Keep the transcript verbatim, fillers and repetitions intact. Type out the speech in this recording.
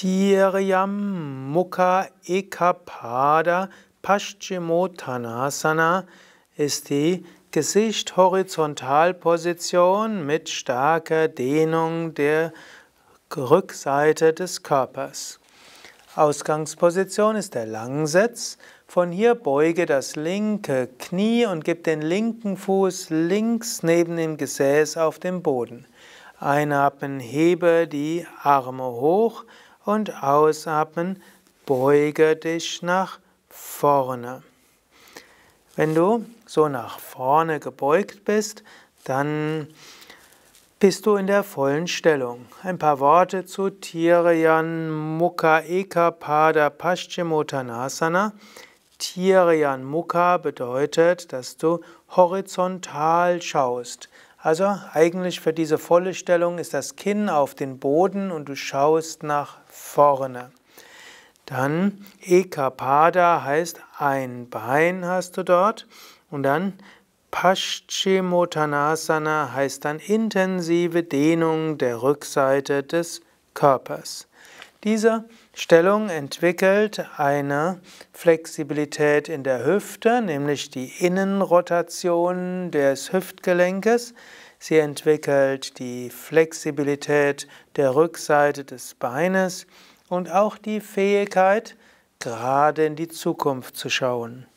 Tiryam Mukha Ekapada Paschimottanasana ist die Gesicht-Horizontalposition mit starker Dehnung der Rückseite des Körpers. Ausgangsposition ist der Langsitz. Von hier beuge das linke Knie und gib den linken Fuß links neben dem Gesäß auf dem Boden. Einatmen, hebe die Arme hoch und ausatmen, beuge dich nach vorne. Wenn du so nach vorne gebeugt bist, dann bist du in der vollen Stellung. Ein paar Worte zu Tiryam Mukha Ekapada Paschimottanasana. Tiryam Mukha bedeutet, dass du horizontal schaust. Also eigentlich für diese volle Stellung ist das Kinn auf den Boden und du schaust nach vorne. Dann Ekapada heißt ein Bein hast du dort und dann Paschimottanasana heißt dann intensive Dehnung der Rückseite des Körpers. Diese Stellung entwickelt eine Flexibilität in der Hüfte, nämlich die Innenrotation des Hüftgelenkes. Sie entwickelt die Flexibilität der Rückseite des Beines und auch die Fähigkeit, gerade in die Zukunft zu schauen.